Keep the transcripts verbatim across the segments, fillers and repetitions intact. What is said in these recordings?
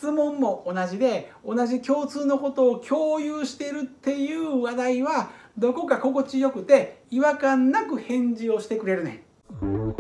質問も同じで、同じ共通のことを共有しているっていう話題はどこか心地よくて違和感なく返事をしてくれるねん。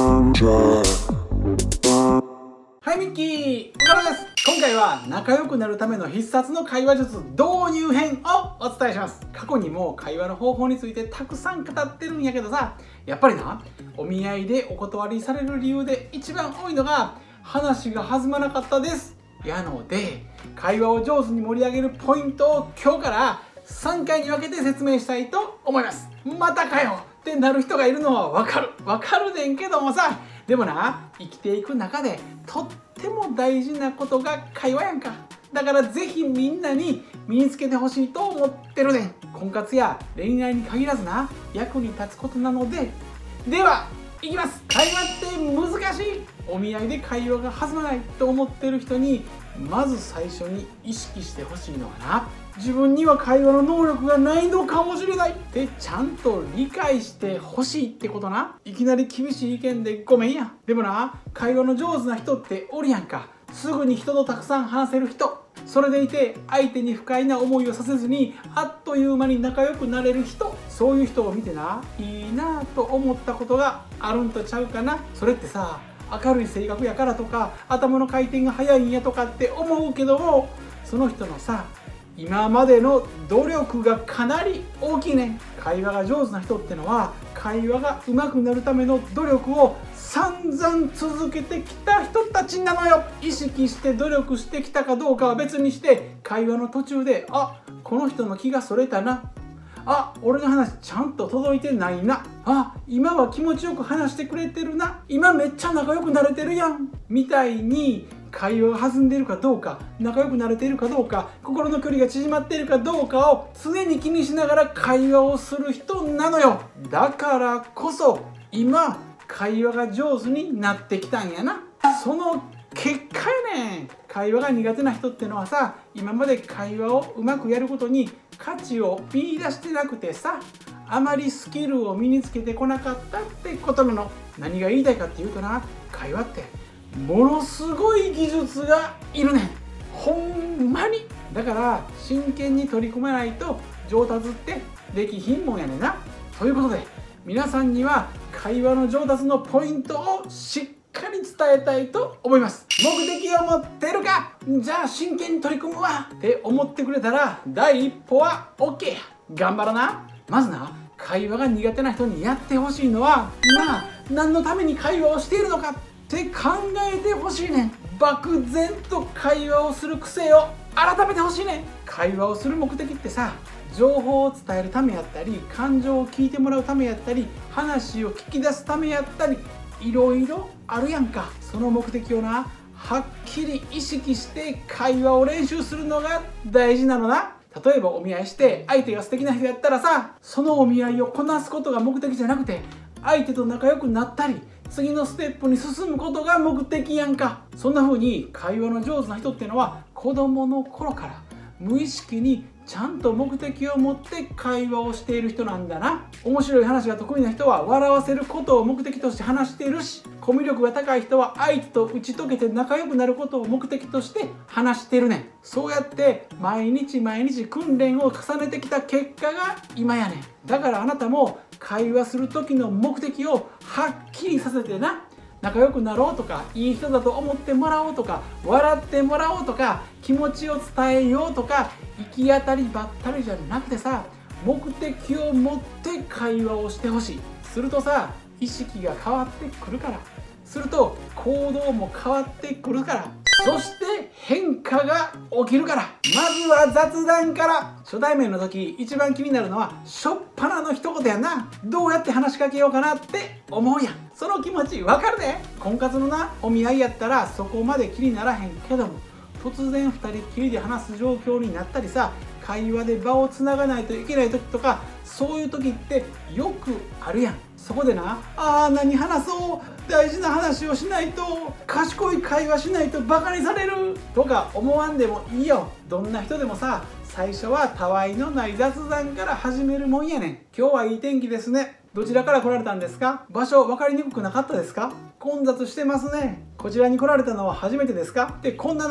はい、ミッキー、岡田です。今回は仲良くなるための必殺の会話術導入編をお伝えします。過去にも会話の方法についてたくさん語ってるんやけどさ、やっぱりな、お見合いでお断りされる理由で一番多いのが話が弾まなかったですやので、会話を上手に盛り上げるポイントを今日からさんかいに分けて説明したいと思います。またかよってなる人がいるのはわかるわかるねんけどもさ、でもな、生きていく中でとっても大事なことが会話やんか。だからぜひみんなに身につけてほしいと思ってるねん。婚活や恋愛に限らずな、役に立つことなので。ではいきます。会話って難しい。お見合いで会話が弾まないと思ってる人にまず最初に意識してほしいのはな、自分には会話の能力がないのかもしれないってちゃんと理解してほしいってことな。いきなり厳しい意見でごめんや。でもな、会話の上手な人っておるやんか。すぐに人とたくさん話せる人、それでいて相手に不快な思いをさせずにあっという間に仲良くなれる人、そういう人を見てな、いいなと思ったことがあるんとちゃうかな。それってさ、明るい性格やからとか頭の回転が速いんやとかって思うけども、その人のさ、今までの努力がかなり大きいねん。会話が上手な人ってのは会話が上手くなるための努力を散々続けてきた人たちなのよ。意識して努力してきたかどうかは別にして、会話の途中であ、この人の気がそれたな、あ、俺の話ちゃんと届いてないな、あ、今は気持ちよく話してくれてるな、今めっちゃ仲良くなれてるやんみたいに、会話が弾んでいるかどうか、仲良くなれているかどうか、心の距離が縮まっているかどうかを常に気にしながら会話をする人なのよ。だからこそ今会話が上手になってきたんやな。その結果やねん。会話が苦手な人ってのはさ、今まで会話をうまくやることに価値を見出してなくてさ、あまりスキルを身につけてこなかったってことなの。何が言いたいかっていうとな、会話ってものすごい技術がいるねん。ほんまに。だから真剣に取り組まないと上達ってできひんもんやねんな。ということで皆さんには会話の上達のポイントをしっかり伝えたいと思います。目的を持ってるか、じゃあ真剣に取り組むわって思ってくれたら第一歩は OK や。頑張らな。まずな、会話が苦手な人にやってほしいのは、今何のために会話をしているのかって考えてほしいねん。漠然と会話をする癖を改めてほしいねん。会話をする目的ってさ、情報を伝えるためやったり、感情を聞いてもらうためやったり、話を聞き出すためやったり、いろいろあるやんか。その目的をな、はっきり意識して会話を練習するのが大事なのな。例えばお見合いして相手が素敵な人やったらさ、そのお見合いをこなすことが目的じゃなくて、相手と仲良くなったり次のステップに進むことが目的やんか。そんな風に会話の上手な人っていうのは子供の頃から無意識にちゃんと目的を持って会話をしている人なんだな。面白い話が得意な人は笑わせることを目的として話しているし、コミュ力が高い人は相手と打ち解けて仲良くなることを目的として話しているねん。そうやって毎日毎日訓練を重ねてきた結果が今やねん。だからあなたも会話する時の目的をはっきりさせてな。仲良くなろうとか、いい人だと思ってもらおうとか、笑ってもらおうとか、気持ちを伝えようとか、行き当たりばったりじゃなくてさ、目的を持って会話をしてほしい。するとさ、意識が変わってくるから。すると行動も変わってくるから。そして変化が起きるから。まずは雑談から。初対面の時一番気になるのはしょっぱなの一言やな。どうやって話しかけようかなって思うやん。その気持ちわかるで。婚活のな、お見合いやったらそこまで気にならへんけども、突然ふたりっきりで話す状況になったりさ、会話で場をつながないといけない時とか、そういう時ってよくあるやん。そこでな、あー何話そう、大事な話をしないと、賢い会話しないとバカにされるとか思わんでもいいよ。どんな人でもさ、最初はたわいのない雑談から始めるもんやねん。今日はいい天気ですね。どちらから来られたんですか？場所分かりにくくなかったですか？混雑してますね。こちらに来られたのは初めてですか？で、こんなな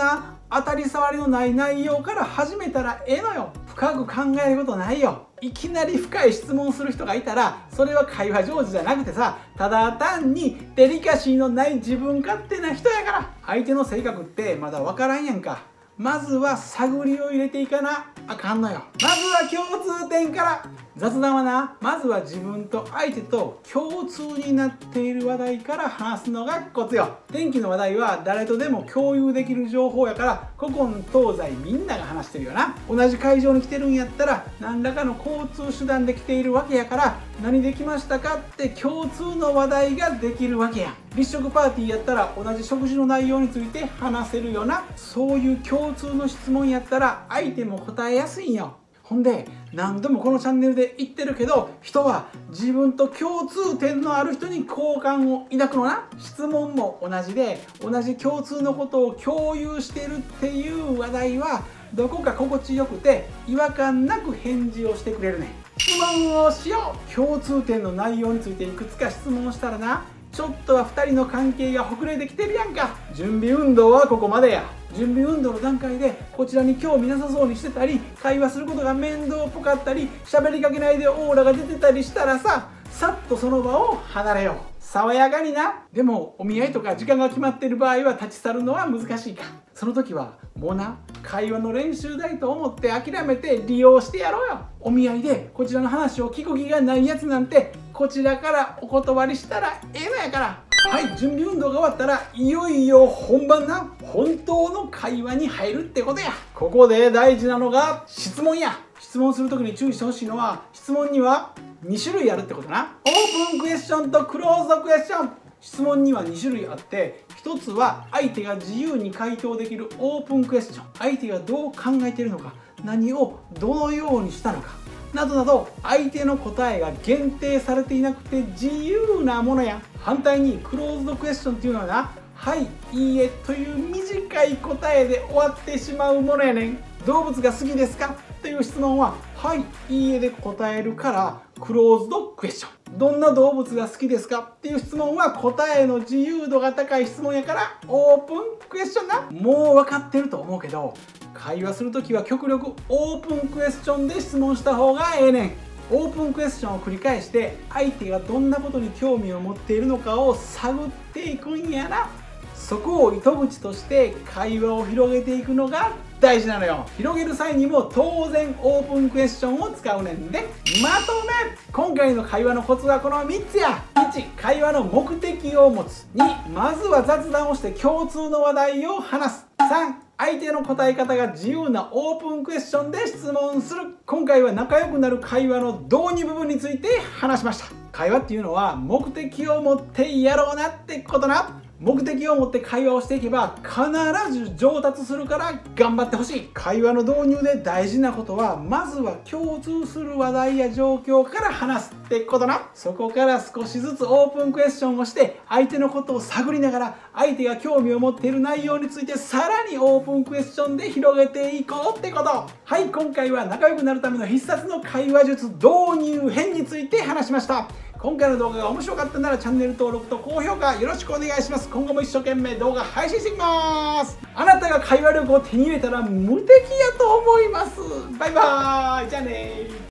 当たり障りのない内容から始めたらええのよ。深く考えることないよ。いきなり深い質問する人がいたらそれは会話上手じゃなくてさ、ただ単にデリカシーのない自分勝手な人やから。相手の性格ってまだ分からんやんか。まずは探りを入れていかなあかんのよ。まずは共通点から。雑談はな、まずは自分と相手と共通になっている話題から話すのがコツよ。天気の話題は誰とでも共有できる情報やから、古今東西みんなが話してるよな。同じ会場に来てるんやったら何らかの交通手段で来ているわけやから、何できましたかって共通の話題ができるわけや。立食パーティーやったら同じ食事の内容について話せるよな。そういう共通の質問やったら相手も答えやすいんよ。ほんで何度もこのチャンネルで言ってるけど、人は自分と共通点のある人に好感を抱くのな。質問も同じで、同じ共通のことを共有してるっていう話題はどこか心地よくて違和感なく返事をしてくれるねん。質問をしよう。共通点の内容についていくつか質問したらな、ちょっとはふたりの関係がほぐれてきてるやんか。準備運動はここまでや。準備運動の段階でこちらに興味なさそうにしてたり、会話することが面倒っぽかったり、喋りかけないでオーラが出てたりしたらさ、さっとその場を離れよう。爽やかにな。でもお見合いとか時間が決まっている場合は立ち去るのは難しいか。その時はもうな、会話の練習台と思って諦めて利用してやろうよ。お見合いでこちらの話を聞く気がないやつなんて、こちらからお断りしたらええのやから。はい、準備運動が終わったらいよいよ本番な。本当の会話に入るってことや。ここで大事なのが質問や。質問する時に注意してほしいのは、質問にはに種類あるってことな。オープンクエスチョンとクローズドクエスチョン。質問にはに種類あって、ひとつは相手が自由に回答できるオープンクエスチョン。相手がどう考えているのか、何をどのようにしたのかなどなど、相手の答えが限定されていなくて自由なものや。反対にクローズドクエスチョンっていうのはな、はい、いいえという短い答えで終わってしまうものやねん。動物が好きですかという質問は、はい、いいえで答えるからクローズドクエスチョン。どんな動物が好きですかっていう質問は答えの自由度が高い質問やからオープンクエスチョンな。もう分かってると思うけど、会話するときは極力オープンクエスチョンで質問した方がええねん。オープンクエスチョンを繰り返して相手がどんなことに興味を持っているのかを探っていくんやな。そこを糸口として会話を広げていくのが大事なのよ。広げる際にも当然オープンクエスチョンを使うねんで。まとめ、今回の会話のコツはこのみっつや。いち、会話の目的を持つ。に、まずは雑談をして共通の話題を話す。さん、相手の答え方が自由なオープンクエスチョンで質問する。今回は仲良くなる会話の導入部分について話しました。会話っていうのは目的を持ってやろうなってことな。目的を持って会話をしていけば必ず上達するから頑張ってほしい。会話の導入で大事なことは、まずは共通する話題や状況から話すってことな。そこから少しずつオープンクエスチョンをして相手のことを探りながら、相手が興味を持っている内容についてさらにオープンクエスチョンで広げていこうってこと。はい、今回は仲良くなるための必殺の会話術導入編について話しました。今回の動画が面白かったならチャンネル登録と高評価よろしくお願いします。今後も一生懸命動画配信していきます。あなたが会話力を手に入れたら無敵やと思います。バイバーイ。じゃあねー。